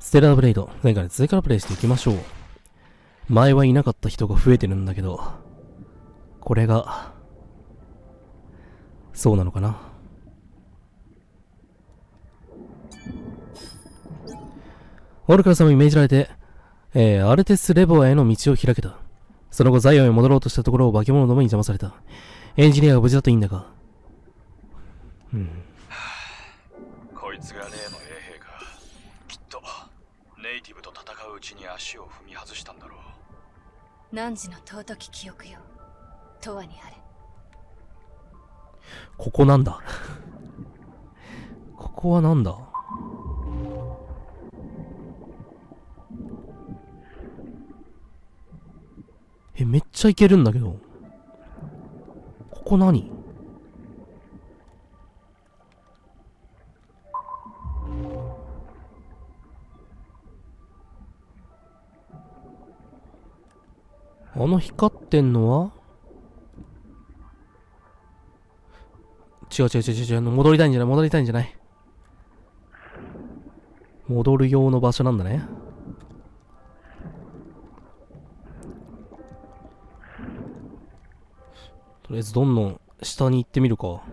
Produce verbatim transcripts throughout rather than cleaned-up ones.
ステラーブレイド。前回の続きからプレイしていきましょう。前はいなかった人が増えてるんだけど、これが、そうなのかな。オルカル様に命じられて、えー、アルテス・レボアへの道を開けた。その後、ザイオンへ戻ろうとしたところを化け物どもに邪魔された。エンジニアが無事だといいんだが。うん。 こいつが例の衛兵か。きっと、ネイティブと戦ううちに足を踏み外したんだろう。 汝の尊き記憶よ。永遠にあれ。 ここなんだ。ここはなんだ。え、めっちゃいけるんだけど。ここ何？あの光ってんのは違う違う違う違う、戻りたいんじゃない戻りたいんじゃない戻る用の場所なんだね。とりあえずどんどん下に行ってみるか。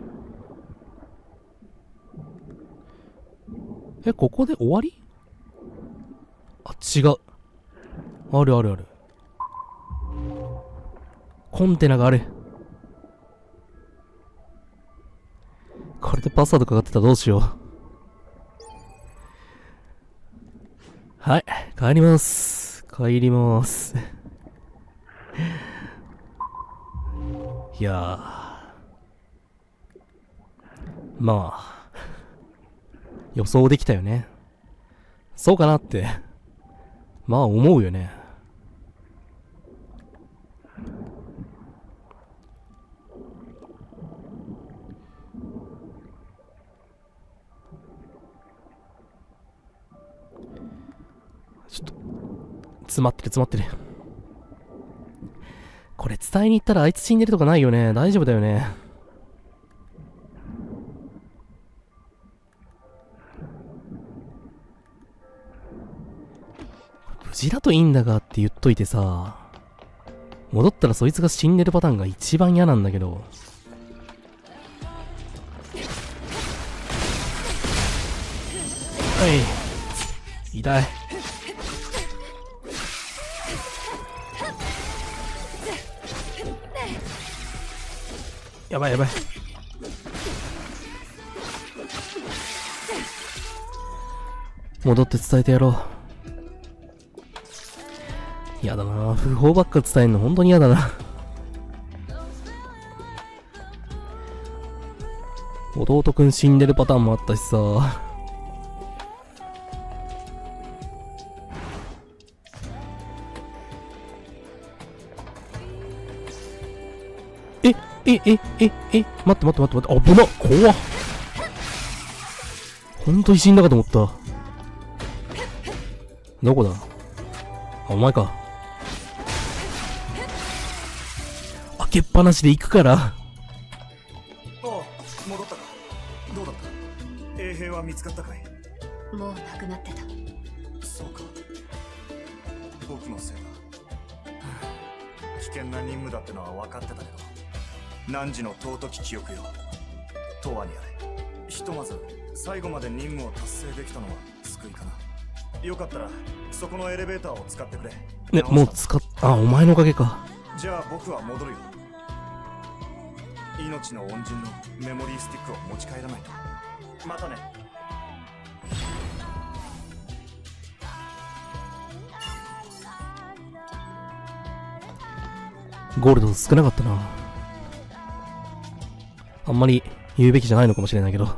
え、ここで終わり？あ、違う。あるあるある。コンテナがある。これでパスワードかかってたらどうしよう。はい、帰ります。帰ります。いやー。まあ。予想できたよね。そうかなって。まあ思うよね。ちょっと、詰まってる詰まってる。これ伝えに行ったらあいつ死んでるとかないよね。大丈夫だよね。無事だといいんだがって言っといてさ、戻ったらそいつが死んでるパターンが一番嫌なんだけど。はい。痛い。やばいやばい。戻って伝えてやろう。やだな、不法ばっか伝えんの本当にやだな。弟くん死んでるパターンもあったしさ。え、え、え、え、え、待って待って待って待って、危なっ、怖っ。ほんとに死んだかと思った。どこだ？あ、お前か。開けっぱなしで行くから。 ああ、戻ったか。どうだった？衛兵は見つかったかい？ もうなくなってた。 そうか。僕のせいだ。危険な任務だってのは分かってたけど、汝の尊き記憶よ。永遠にあれ。ひとまず最後まで任務を達成できたのは救いかな。よかったらそこのエレベーターを使ってくれ。 ね、もう使っ、あ、お前のおかげか。 じゃあ僕は戻るよ。命の恩人のメモリースティックを持ち帰らないと。またね。 ゴールド少なかったな。あんまり言うべきじゃないのかもしれないけど。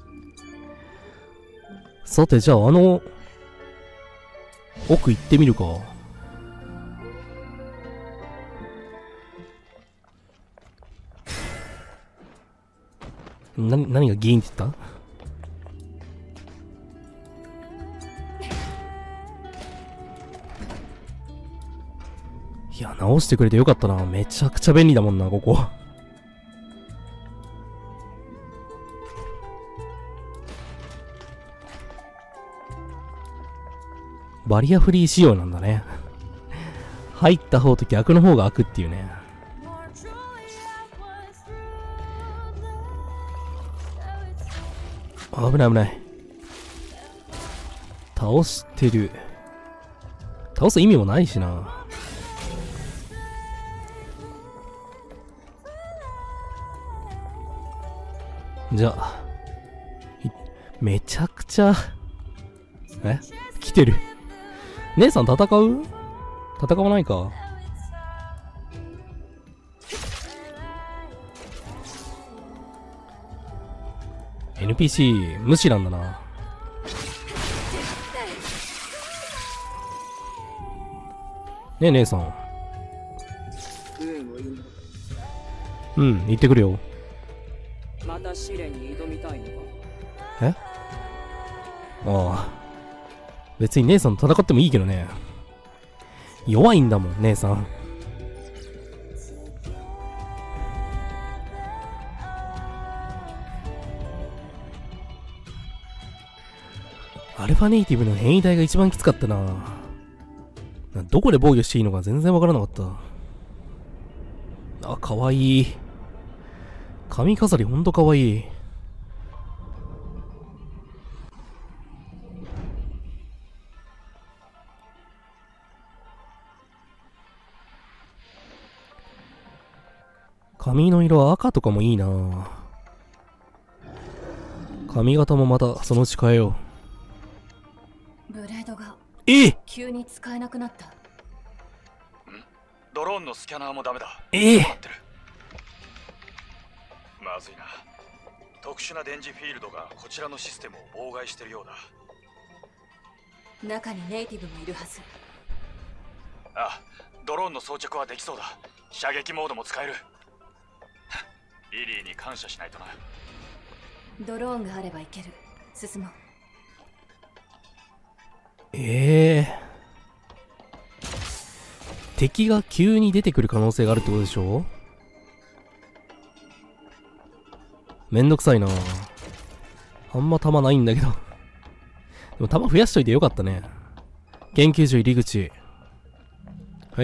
さて、じゃああの奥行ってみるか。な、何がギーンって言った？いや、直してくれてよかったな。めちゃくちゃ便利だもんな、ここ。 バリアフリー仕様なんだね。入った方と逆の方が開くっていうね。危ない危ない。倒してる。倒す意味もないしな。じゃあ、めちゃくちゃ、え来てる。姉さん戦う？戦わないか。エヌピーシー 無視なんだな。ねえ姉さん。うん、行ってくるよ。 また試練に挑みたいのか。 え？ああ。別に姉さんと戦ってもいいけどね。弱いんだもん、姉さん。アルファネイティブの変異体が一番きつかったな。どこで防御していいのか全然わからなかった。あ、かわいい。髪飾りほんとかわいい。髪の色は赤とかもいいな。髪型もまたそのうち変えよブレードがう。え急に使えなくなった。 ドローンのスキャナーもダメだ。 ええ待ってる。まずいな。特殊な電磁フィールドがこちらのシステムを妨害してるようだ。 中にネイティブもいるはず。 あ、ドローンの装着はできそうだ。射撃モードも使える。リリーに感謝しないとな。 ドローンがあればいける。進もう。 ええー、敵が急に出てくる可能性があるってことでしょ。めんどくさいな。あんま弾ないんだけど。でも弾増やしといてよかったね。研究所入り口。はい。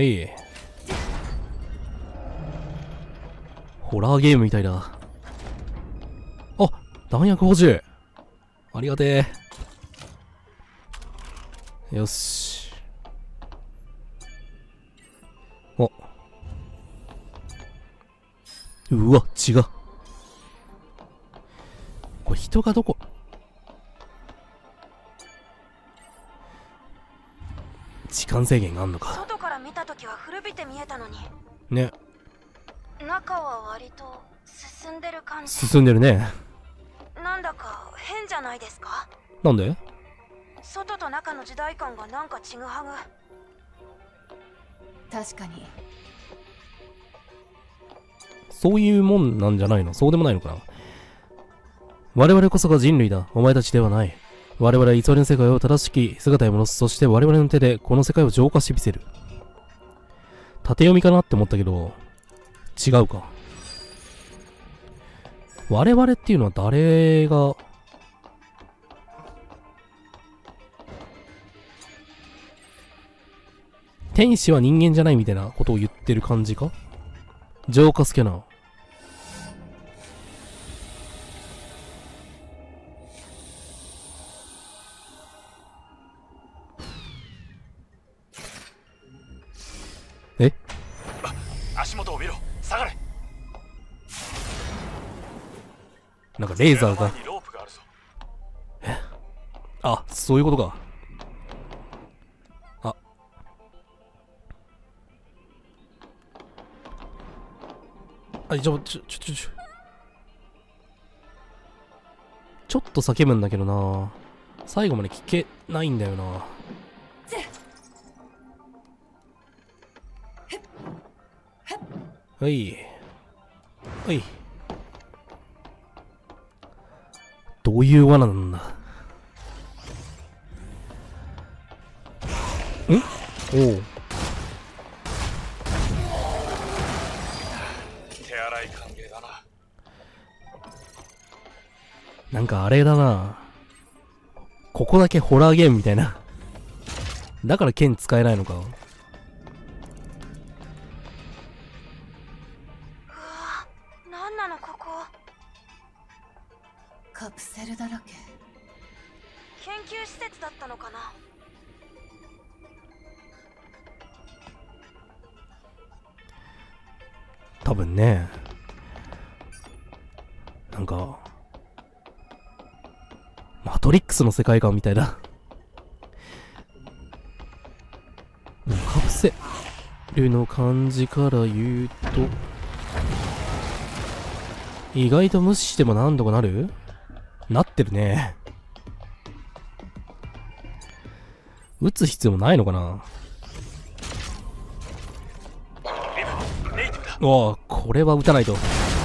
ホラーゲームみたいだ。あ、弾薬補充。ありがてえ。よし。お。うわ、違う。これ人がどこ？時間制限があんのか。 外から見たときは古びて見えたのに。 ね。 中は割と進んでる感じ。 進んでるね。 なんだか変じゃないですか？ なんで？ 外と中の時代感がなんかちぐはぐ。 確かに。 そういうもんなんじゃないの？そうでもないのかな。我々こそが人類だ。お前たちではない。我々は偽りの世界を正しき姿へ戻す。そして我々の手でこの世界を浄化してみせる。縦読みかなって思ったけど、違うか。我々っていうのは誰が、天使は人間じゃないみたいなことを言ってる感じか？浄化スキャナー。え？ 足元を見ろ。下がれ。 なんかレーザーが。 目の前にロープがあるぞ。 え？あ、そういうことか。あ。あ、ちょ、ちょ、ちょ、ちょ、ちょ。ちょっと叫ぶんだけどな。最後まで聞けないんだよな。はい。はい。どういう罠なんだ。ん？おう。 手荒い歓迎だな。 なんかあれだな。ここだけホラーゲームみたいな。 だから剣使えないのか。 うわ、なんなのここ。 カプセルだらけ。 研究施設だったのかな。 多分ね。なんかマトリックスの世界観みたいだ。カプセルの感じから言うと、意外と無視しても何とかなる？なってるね。撃つ必要もないのかな。おお、これは撃たないと。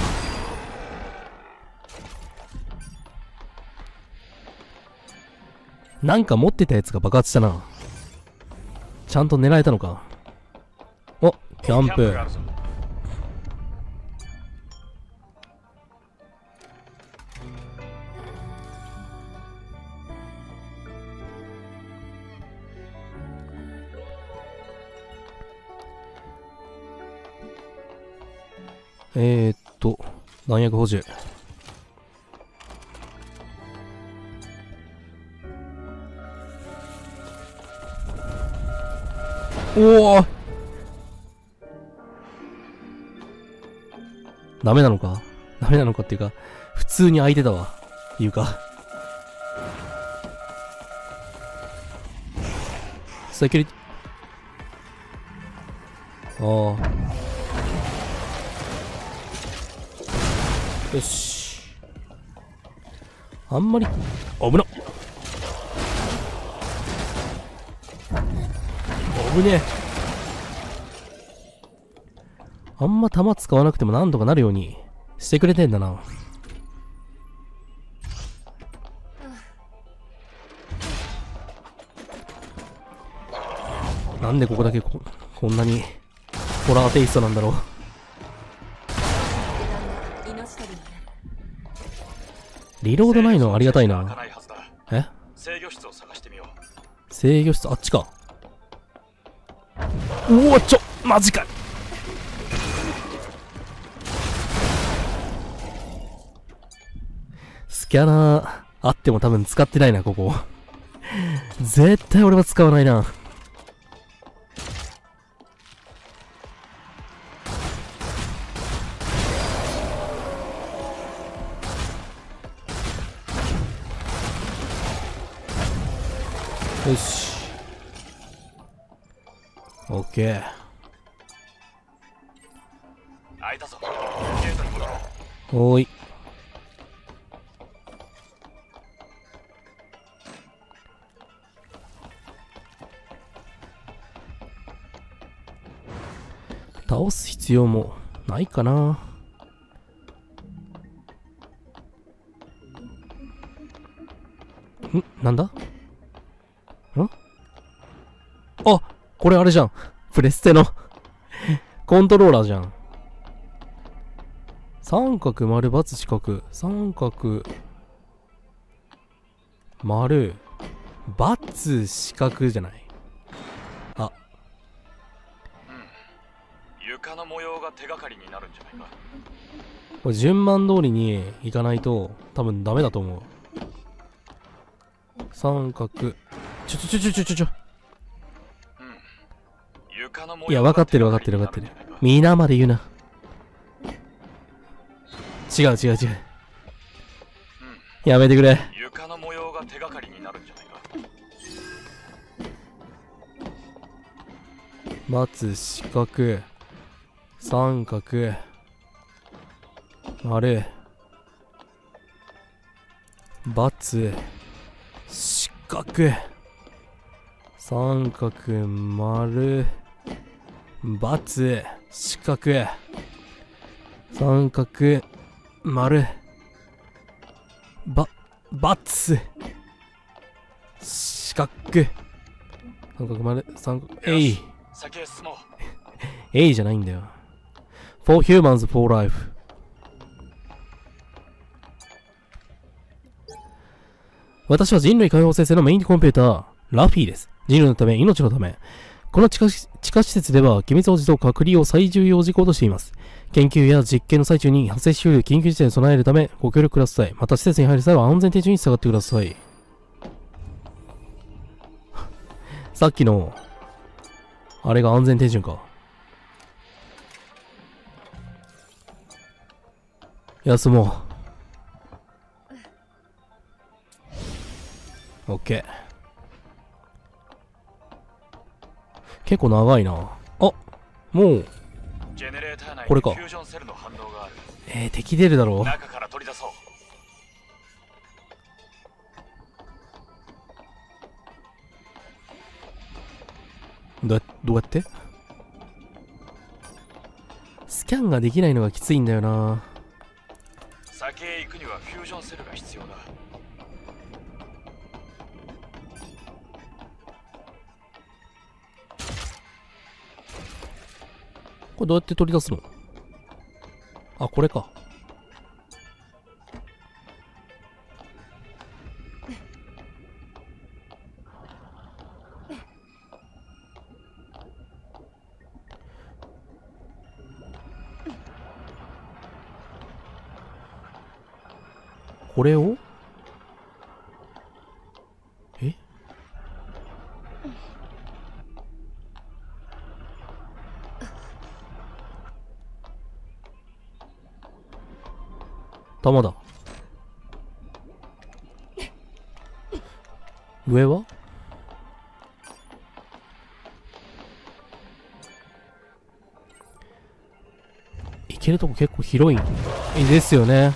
なんか持ってたやつが爆発したな。ちゃんと狙えたのか。お、キャンプ。えーっと、弾薬補充。おお、ダメなのかダメなのかっていうか、普通に空いてたわ。いうか。セキュリティ。ああ。よし。あんまり、危なっ。危ねえ。あんま弾使わなくてもなんとかなるようにしてくれてんだな。なんでここだけ こ, こんなにホラーテイストなんだろう。リロードないのありがたいな。え？ 制御室を探してみよう。 制御室、あっちか。うお、ちょ、マジか。スキャナーあっても多分使ってないな、ここ。絶対俺は使わないな。よし。オッケー。 開いたぞ。ゲートに戻ろう。 おーい。倒す必要もないかな。ん？なんだ？ん？あ、これあれじゃん。プレステのコントローラーじゃん。三角、丸、×、四角。三角、丸、×、四角じゃない。あ。 うん。床の模様が手がかりになるんじゃないか。 これ順番通りにいかないと多分ダメだと思う。三角。ちょちょちょちょちょちょちょ。いや、分かってる分かってる分かってる。皆まで言うな。違う違う違う。やめてくれ。 床の模様が手がかりになるんじゃないか。 ×、四角、三角、丸、×、四角、三角、丸、×、四角、三角、丸、ば、×、四角、三角、丸、三角、えい。 先へ進もう。 えいじゃないんだよ。for humans, for life。私は人類解放戦線のメインコンピューター、ラフィーです。 人類のため、命のため。この地下し地下施設では、機密保持と隔離を最重要事項としています。研究や実験の最中に発生し得る緊急事態に備えるため、ご協力ください。また施設に入る際は安全手順に従ってください。さっきの、あれが安全手順か。休もう。オッケー。結構長いな。あ、もう、これか。えー、敵出るだろう。 中から取り出そう。 どうや、どうやってスキャンができないのがきついんだよな。 先へ行くにはフュージョンセルが必要だ。 これどうやって取り出すの？あ、これか。これをえ弾だ。上はいけるとこ結構広いんですよね。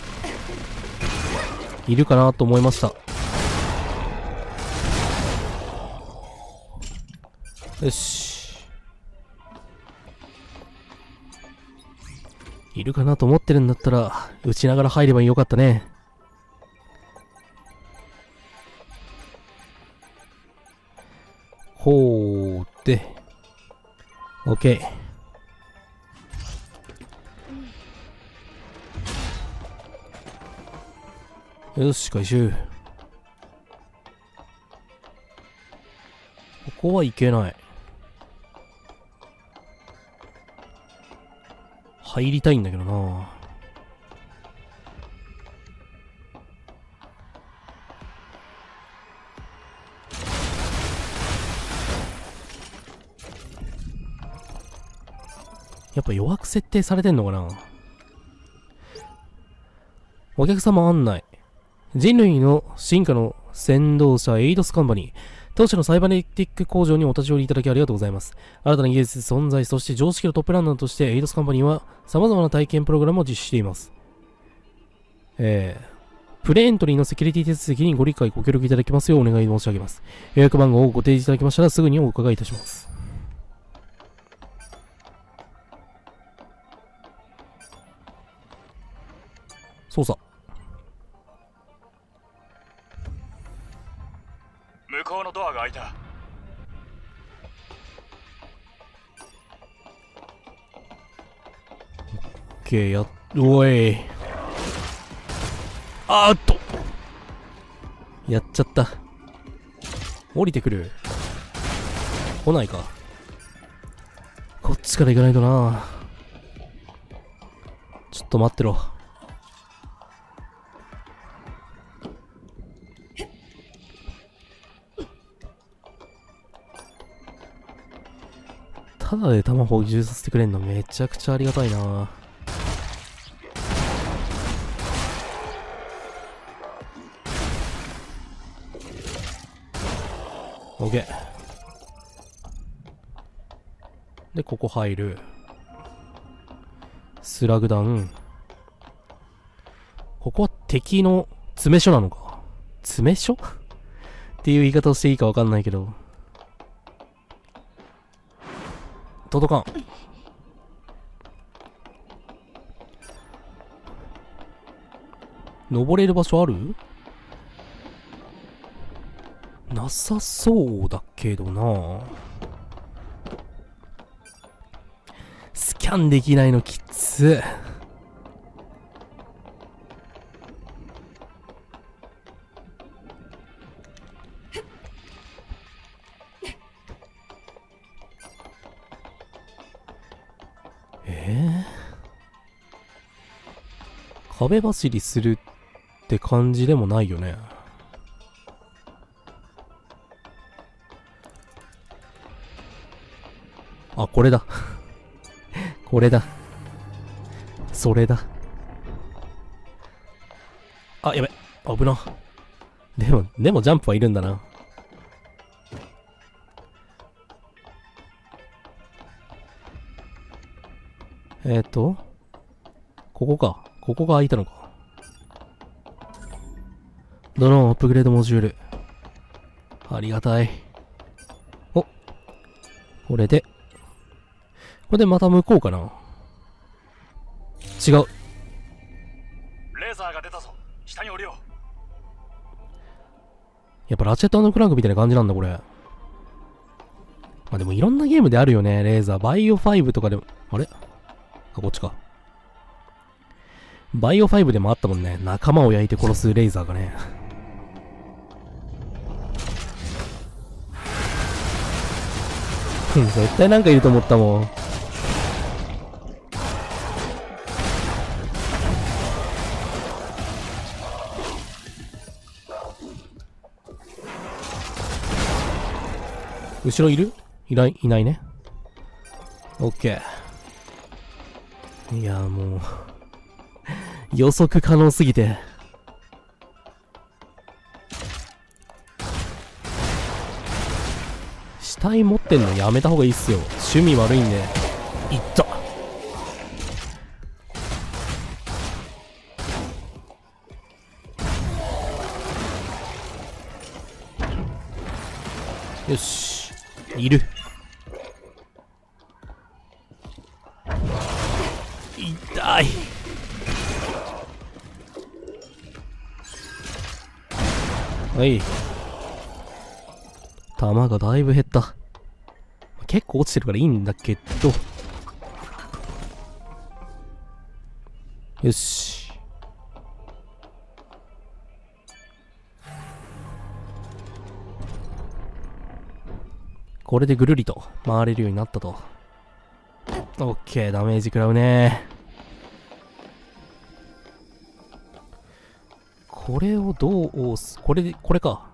いるかなと思いました。よし。いるかなと思ってるんだったら、撃ちながら入ればよかったね。ほうで。オッケー。よし、回収。ここはいけない。入りたいんだけどな。やっぱ弱く設定されてんのかな。お客様案内。人類の進化の先導者エイドスカンパニー。当社のサイバネティック工場にお立ち寄りいただきありがとうございます。新たな技術存在、そして常識のトップランナーとしてエイドスカンパニーは様々な体験プログラムを実施しています。えー、プレエントリーのセキュリティ手続きにご理解ご協力いただきますようお願い申し上げます。予約番号をご提示いただきましたらすぐにお伺いいたします。操作。 向こうのドアが開いた。 オッケー、やっ、おい。あーっと。やっちゃった。降りてくる。来ないか。こっちから行かないとな。ちょっと待ってろ。ただで弾補充させてくれんのめちゃくちゃありがたいな。オッケー。で、ここ入る。スラグダウン。ここは敵の詰め所なのか。詰め所っていう言い方をしていいかわかんないけど。届かん。登れる場所ある？なさそうだけどな。スキャンできないのきつ。 壁走りするって感じでもないよね。あ、これだ。これだ。それだ。あ、やべ。危な。でも、でもジャンプはいるんだな。えっと、ここか。ここが開いたのか。ドローンアップグレードモジュール。ありがたい。お。これで。これでまた向こうかな。違う。 レーザーが出たぞ。下に降りよう。 やっぱラチェット&クランクみたいな感じなんだ、これ。まあでもいろんなゲームであるよね、レーザー。バイオファイブとかでも。あれあ、こっちか。バイオファイブでもあったもんね。仲間を焼いて殺すレーザーがね。絶対なんかいると思ったもん。後ろいる？いない、いないね。オッケー。いや、もう、予測可能すぎて。死体持ってんのやめた方がいいっすよ。趣味悪いんで。いった。よし。いる。痛い。はい。弾がだいぶ減った。結構落ちてるからいいんだけど。よし。これでぐるりと回れるようになったと。オッケー、ダメージ食らうね。これをどう押す？これで、これか。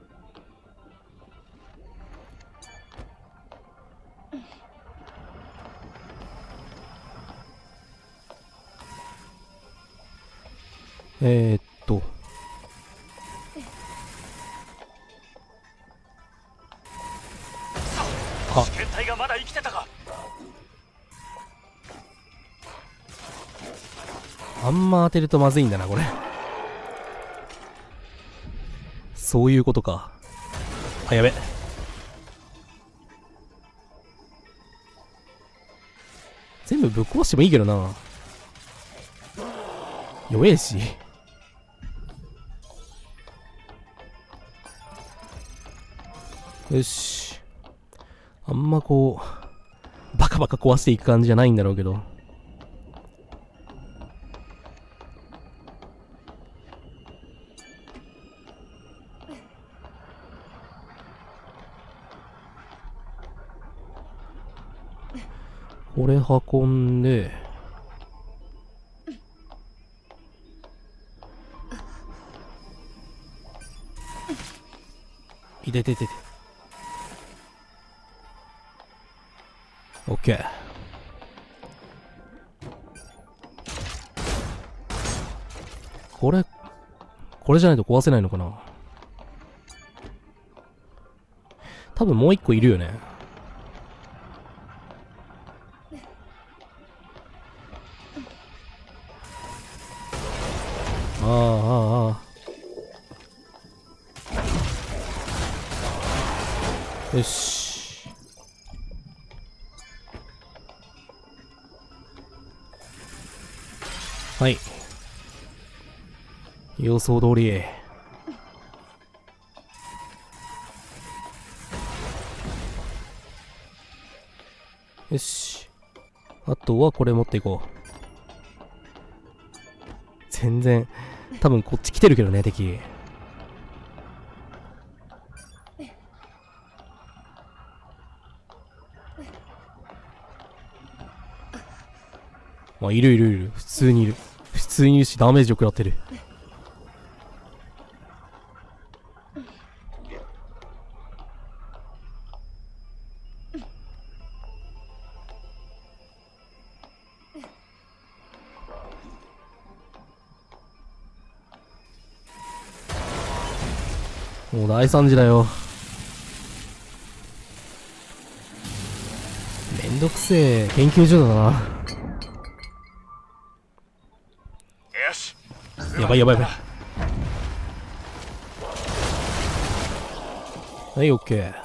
えー、っと。 あ、試験体がまだ生きてたか。 あんま当てるとまずいんだな、これ。そういうことか。あ、やべ。全部ぶっ壊してもいいけどな。弱えし。よし。あんまこう、バカバカ壊していく感じじゃないんだろうけど。これ運んで、いてててて。オッケー。これ、これじゃないと壊せないのかな。多分もう一個いるよね。ああ、ああ、ああ。よし。はい。予想通り。よし。あとはこれ持っていこう。全然、多分こっち来てるけどね、敵。まあ、いるいるいる。普通にいる。普通にいるし、ダメージを食らってる。もう大惨事だよ。めんどくせえ研究所だな。 よし。 やばいやばいやばい。はい、オッケー。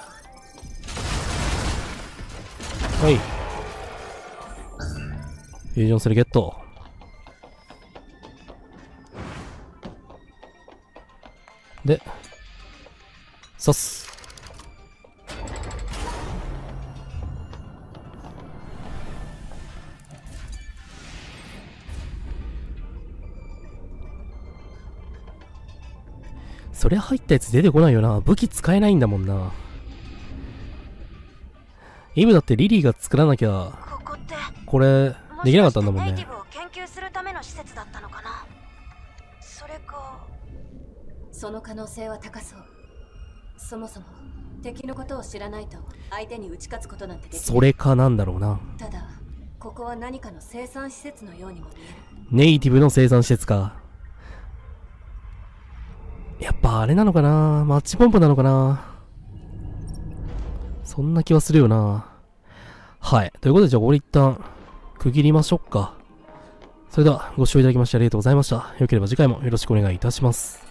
はい。フュージョンセルゲット。で、刺す。そりゃ入ったやつ出てこないよな。武器使えないんだもんな。イブだってリリーが作らなきゃここってこれできなかったんだもんね。 ネイティブを研究するための施設だったのかな。それかその可能性は高そう。そもそも敵のことを知らないと相手に打ち勝つことなんてできない。 それかなんだろうな。 ただここは何かの生産施設のようにも見える。 ネイティブの生産施設か。やっぱあれなのかな、マッチポンプなのかな。そんな気はするよな。はい。ということで、じゃあこれ一旦区切りましょうか。それではご視聴いただきましてありがとうございました。よければ次回もよろしくお願いいたします。